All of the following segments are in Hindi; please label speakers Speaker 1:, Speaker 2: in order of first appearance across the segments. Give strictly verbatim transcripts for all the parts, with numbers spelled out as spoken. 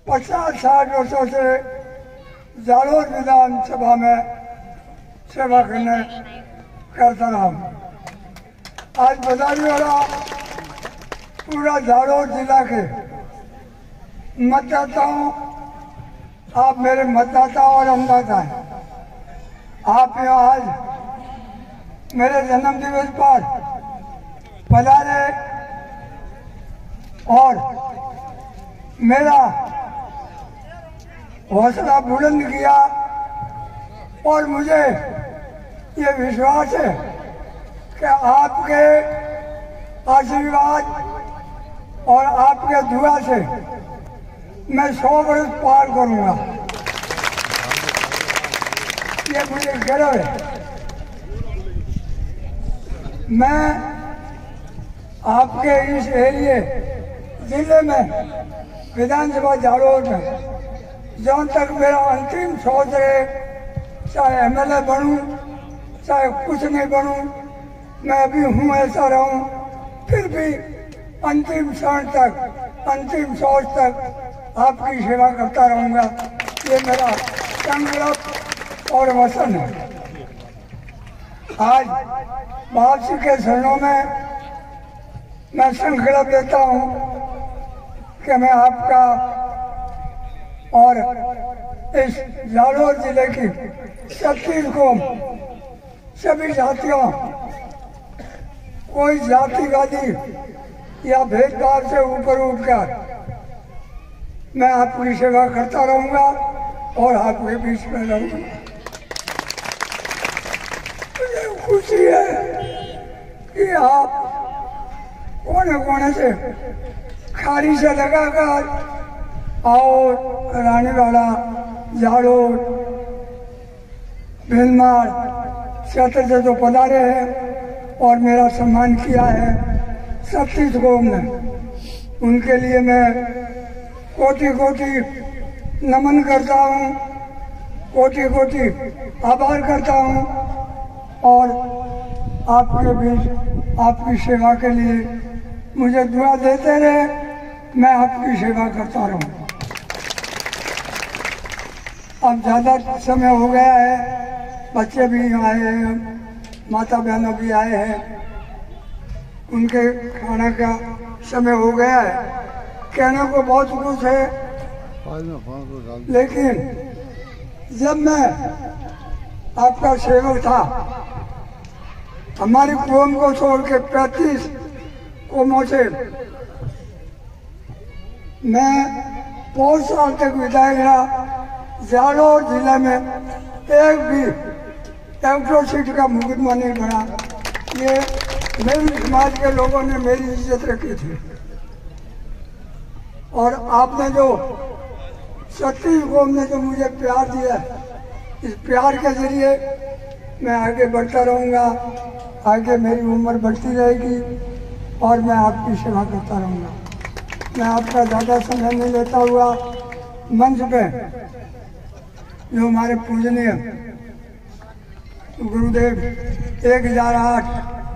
Speaker 1: पचास साठ वर्षों से जालोर विधानसभा में सेवा करने करता रहा हूँ। आज बदायूं वाला पूरा जालोर जिला के मतदाताओं, आप मेरे मतदाता और अन्नदाता हैं। आप यहाँ आज मेरे जन्म दिवस पर पधारे और मेरा हौसला बुलंद किया और मुझे ये विश्वास है कि आपके आशीर्वाद और आपके दुआ से मैं सौ वर्ष पार करूंगा। ये मुझे गर्व है। मैं आपके इस एरिए जिले में विधानसभा जालोर में जहाँ तक मेरा अंतिम सोच है, चाहे एमएलए बनूं चाहे कुछ नहीं बनूं, मैं अभी हूँ ऐसा रहूं, फिर भी अंतिम क्षण तक, अंतिम सोच तक आपकी सेवा करता रहूंगा। ये मेरा संकल्प और वचन है। आज बादशाह के शरणों में मैं संकल्प लेता हूँ कि मैं आपका और इस जालोर जिले की छत्तीस कौम, सभी जातियों, कोई जातिवादी या भेदभाव से ऊपर उठकर मैं आपकी सेवा करता रहूंगा और आपके बीच में रहूंगा। मुझे खुशी है कि आप कोने कोने से खारी से लगाकर और रानीवाड़ा, जालोर, भीलमार क्षेत्र से जो पधारे हैं और मेरा सम्मान किया है छत्तीस कौम ने, उनके लिए मैं कोटि कोटि नमन करता हूँ, कोटि कोटि आभार करता हूँ और आपके बीच आपकी सेवा के लिए मुझे दुआ देते रहे, मैं आपकी सेवा करता रहूँ। अब ज़्यादा समय हो गया है, बच्चे भी आए हैं, माता बहनों भी आए हैं, उनके खाना का समय हो गया है। कहने को बहुत कुछ है, लेकिन जब मैं आपका सेवक था, हमारी कौम को छोड़ के पैंतीस कौमों से मैं बहुत साल तक विधायक रहा। जालोर जिले में एक भी एंट्रोसिटी का मुकदमा नहीं बना। ये मेरे समाज के लोगों ने मेरी इज्जत रखी थी और आपने जो छत्तीस कौम ने जो मुझे प्यार दिया, इस प्यार के जरिए मैं आगे बढ़ता रहूँगा, आगे मेरी उम्र बढ़ती रहेगी और मैं आपकी सेवा करता रहूँगा। मैं आपका ज़्यादा समय नहीं लेता हुआ मंच पे जो हमारे पूजनीय गुरुदेव एक हजार आठ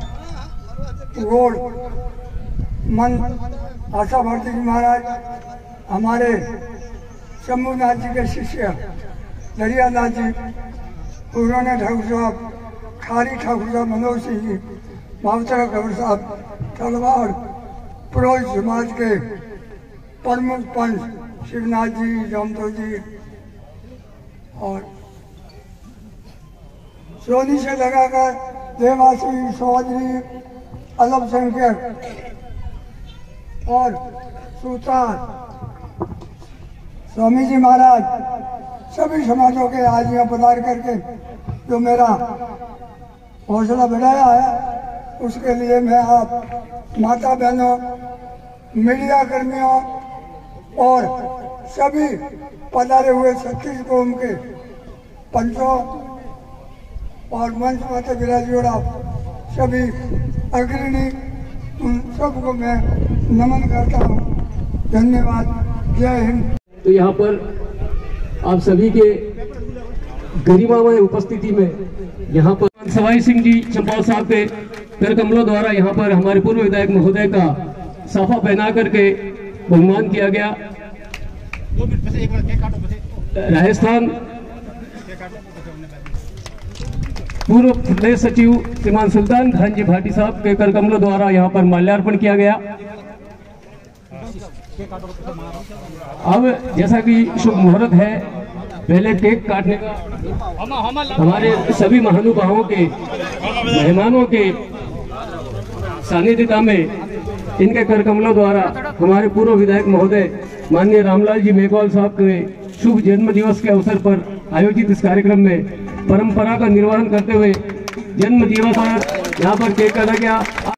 Speaker 1: रोड मन आशा भारती जी महाराज, हमारे शंभुनाथ जी के शिष्य दरियानाथ जी, उन्होंने ठाकुर साहब, खारी ठाकुर साहब, मनोज सिंह जी, भावतरा खबर साहब, तलवार पुरोहित समाज के प्रमुख पंच शिवनाथ जी, जामतो जी और सोनी से लगाकर देवासी, चौधरी, अल्पसंख्यक और सुतार, स्वामी जी महाराज, सभी समाजों के आज यहाँ पधार करके जो मेरा हौसला बढ़ाया है, उसके लिए मैं आप माता बहनों, मीडिया कर्मियों और सभी पधारे हुए छत्तीस कौम के पंचों और मंच माता विराजोड़ा सभी अग्रणी, उन सबको मैं नमन करता हूँ। धन्यवाद। जय हिंद।
Speaker 2: तो यहाँ पर आप सभी के गरिमामय उपस्थिति में यहाँ पर सवाई सिंह जी चंपाल साहब के कर कमलों द्वारा यहाँ पर हमारे पूर्व विधायक महोदय का साफा पहना करके बहुमान किया गया। राजस्थान पूर्व प्रदेश सचिव श्रीमान सुल्तान खान जी भाटी साहब के कर कमलों द्वारा यहाँ पर माल्यार्पण किया गया। अब जैसा कि शुभ मुहूर्त है, पहले केक काटने का हमारे सभी महानुभावों के मेहमानों के सानिध्यता में इनके कर कमलों द्वारा हमारे पूर्व विधायक महोदय माननीय रामलाल जी मेघवाल साहब के शुभ जन्म दिवस के अवसर पर आयोजित इस कार्यक्रम में परंपरा का निर्वहन करते हुए जन्म दिवस पर यहाँ पर केक काटा गया।